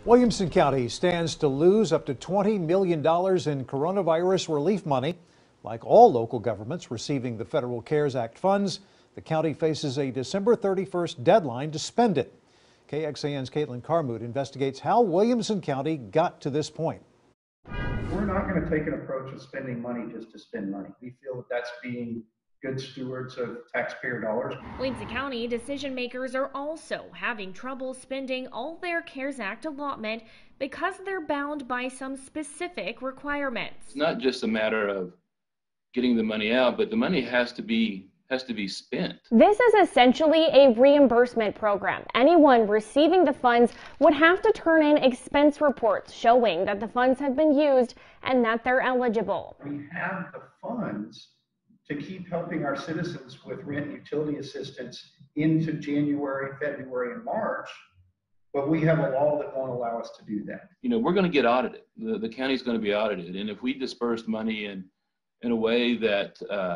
Williamson County stands to lose up to $20 million in coronavirus relief money. Like all local governments receiving the Federal CARES Act funds, the county faces a December 31st deadline to spend it. KXAN's Caitlin Carmood investigates how Williamson County got to this point. We're not going to take an approach of spending money just to spend money. We feel that that's being good stewards of taxpayer dollars. Williamson County decision makers are also having trouble spending all their CARES Act allotment because they're bound by some specific requirements. It's not just a matter of getting the money out, but the money has to be spent. This is essentially a reimbursement program. Anyone receiving the funds would have to turn in expense reports showing that the funds have been used and that they're eligible. We have the funds to keep helping our citizens with rent and utility assistance into January, February, and March, but we have a law that won't allow us to do that. You know, we're going to get audited. The county's going to be audited, and if we disperse money in a way that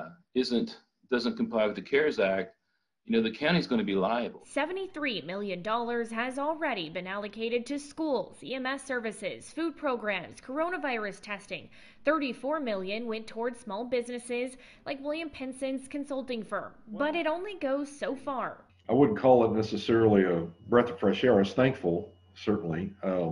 doesn't comply with the CARES Act, you know, the county's going to be liable. $73 million has already been allocated to schools, EMS services, food programs, coronavirus testing. $34 million went towards small businesses like William Penson's consulting firm, but it only goes so far. I wouldn't call it necessarily a breath of fresh air. I was thankful, certainly.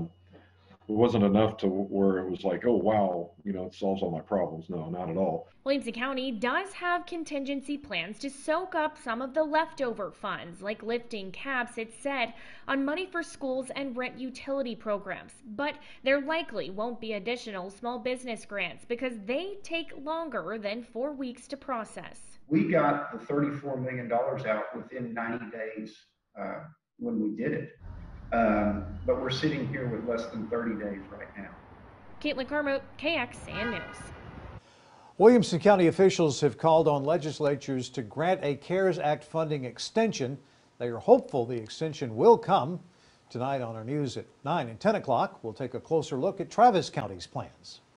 It wasn't enough to where it was like, oh, wow, you know, it solves all my problems. No, not at all. Williamson County does have contingency plans to soak up some of the leftover funds, like lifting caps, it said, on money for schools and rent utility programs. But there likely won't be additional small business grants because they take longer than 4 weeks to process. We got the $34 million out within 90 days when we did it. But we're sitting here with less than 30 days right now. Caitlin Carmoot, KXAN News. Williamson County officials have called on legislatures to grant a CARES Act funding extension. They are hopeful the extension will come. Tonight on our news at 9 and 10 o'clock, we'll take a closer look at Travis County's plans.